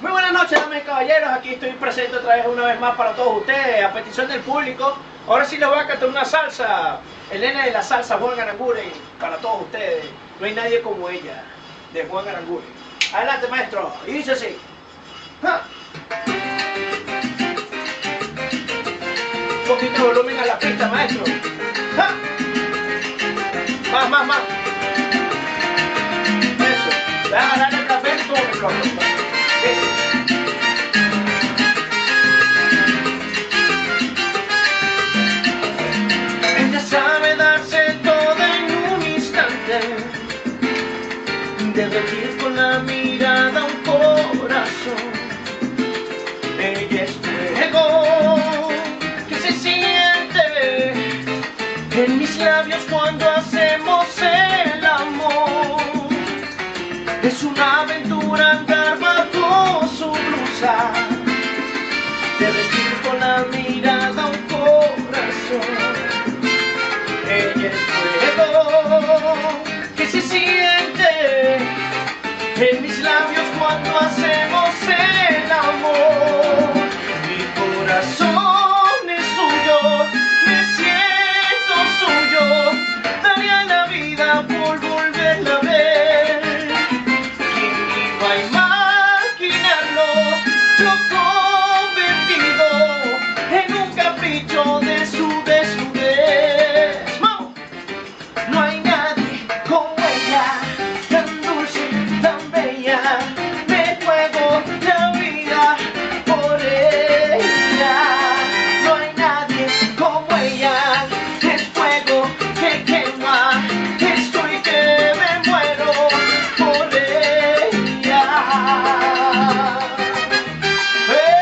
Muy buenas noches, damas y caballeros. Aquí estoy presente otra vez, una vez más para todos ustedes, a petición del público. Ahora sí les voy a cantar una salsa, el nene de la salsa, Juan Aranguren, para todos ustedes. No hay nadie como ella, de Juan Aranguren. Adelante, maestro. Y dice así. ¡Ja! Un poquito de volumen a la pista, maestro. ¡Ja! Más. Eso. Dale el café y todo el flojo. Ella sabe darse todo en un instante, derretir con la mirada un corazón. Ella es fuego que se siente en mis labios cuando hacemos el amor. Es una aventura andar bajo su blusa, derretir con la mirada un corazón. Ella es fuego que se siente en mis labios cuando hacemos el amor. Mi corazón es suyo, me siento suyo, daría la vida por volverla a ver. ¿Quién iba a imaginarlo? Yo convertido en un capricho de su desnudez. ¡Vamos! No hay nadie como ella, tan dulce, tan bella. Me juego la vida por ella. No hay nadie como ella, es fuego que quema. Estoy que me muero por ella.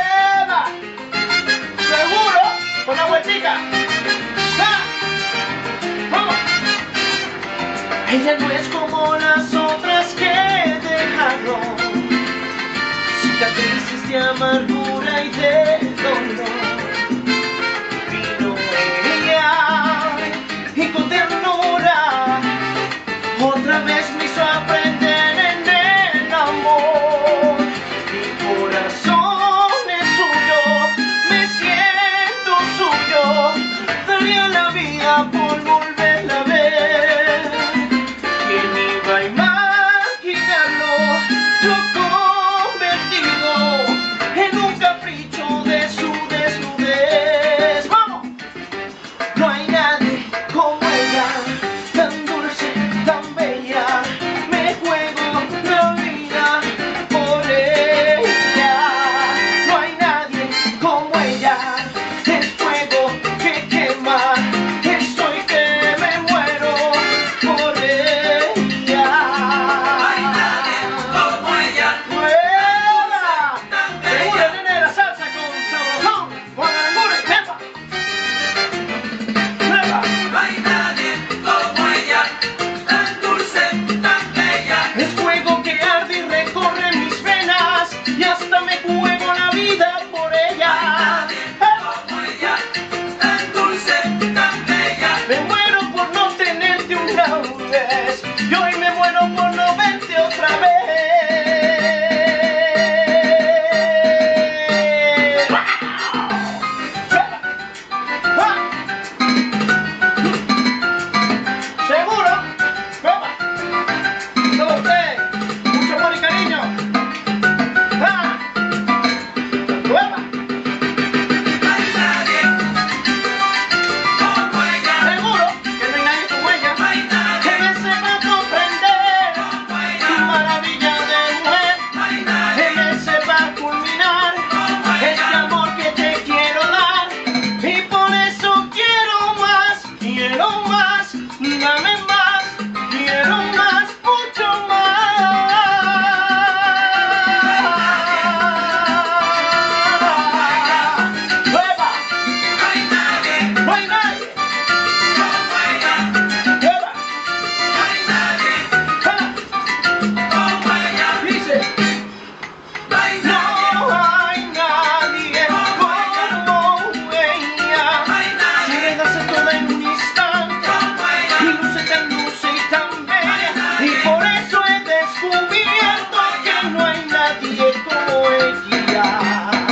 nadie como ella.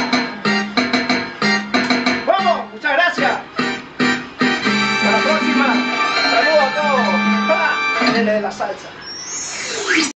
¡Vamos! Muchas gracias. Hasta la próxima. Saludos a todos. ¡Ja! Nene de la salsa.